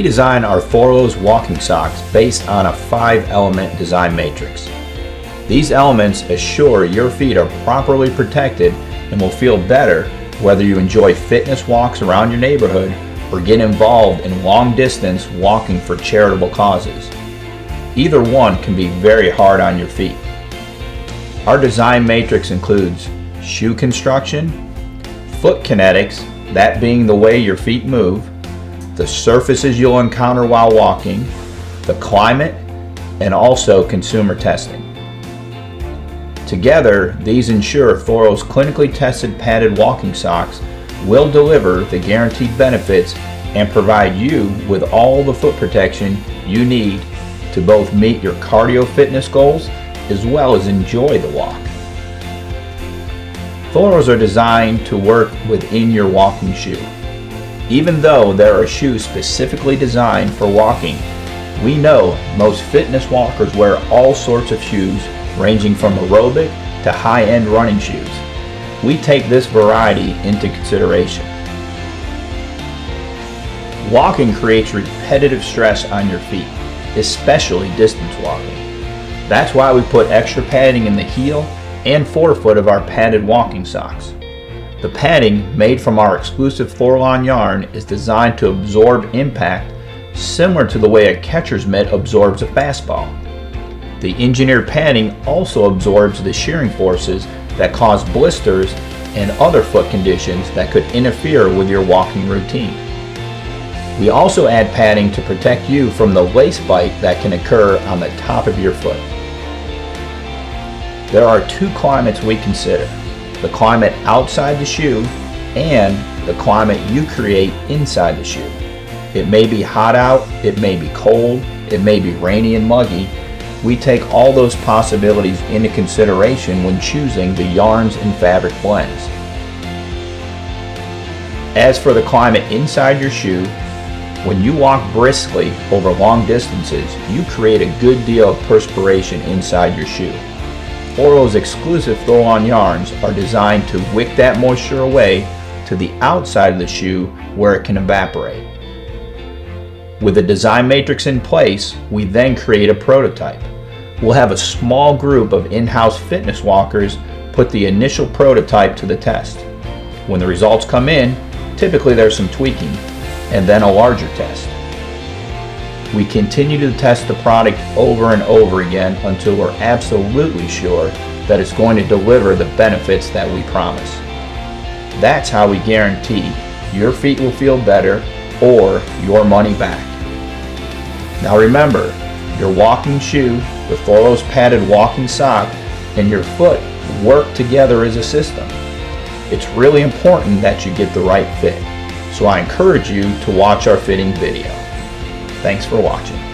We designed our Thorlos walking socks based on a 5-element design matrix. These elements assure your feet are properly protected and will feel better whether you enjoy fitness walks around your neighborhood or get involved in long-distance walking for charitable causes. Either one can be very hard on your feet. Our design matrix includes shoe construction, foot kinetics, that being the way your feet move, the surfaces you'll encounter while walking, the climate, and also consumer testing. Together, these ensure Thorlo's clinically tested padded walking socks will deliver the guaranteed benefits and provide you with all the foot protection you need to both meet your cardio fitness goals as well as enjoy the walk. Thorlos are designed to work within your walking shoe. Even though there are shoes specifically designed for walking, we know most fitness walkers wear all sorts of shoes ranging from aerobic to high-end running shoes. We take this variety into consideration. Walking creates repetitive stress on your feet, especially distance walking. That's why we put extra padding in the heel and forefoot of our padded walking socks. The padding, made from our exclusive Thorlon yarn, is designed to absorb impact similar to the way a catcher's mitt absorbs a fastball. The engineered padding also absorbs the shearing forces that cause blisters and other foot conditions that could interfere with your walking routine. We also add padding to protect you from the lace bite that can occur on the top of your foot. There are 2 climates we consider: the climate outside the shoe and the climate you create inside the shoe. It may be hot out, it may be cold, it may be rainy and muggy. We take all those possibilities into consideration when choosing the yarns and fabric blends. As for the climate inside your shoe, when you walk briskly over long distances, you create a good deal of perspiration inside your shoe. Thorlo's exclusive Thorlon yarns are designed to wick that moisture away to the outside of the shoe where it can evaporate. With the design matrix in place, we then create a prototype. We'll have a small group of in-house fitness walkers put the initial prototype to the test. When the results come in, typically there's some tweaking, and then a larger test. We continue to test the product over and over again until we're absolutely sure that it's going to deliver the benefits that we promise. That's how we guarantee your feet will feel better or your money back. Now remember, your walking shoe, the Thorlo's padded walking sock, and your foot work together as a system. It's really important that you get the right fit, so I encourage you to watch our fitting video. Thanks for watching.